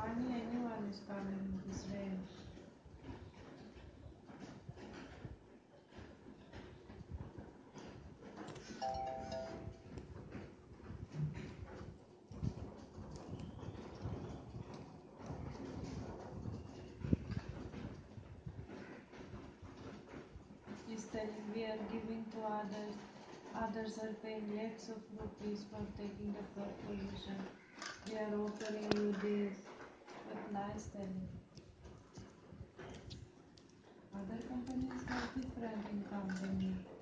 Hardly anyone is coming this range. He's telling we are giving to others. Others are paying lakhs of rupees for taking the top position. We are offering you this. But nice telling. Other companies have different income than me.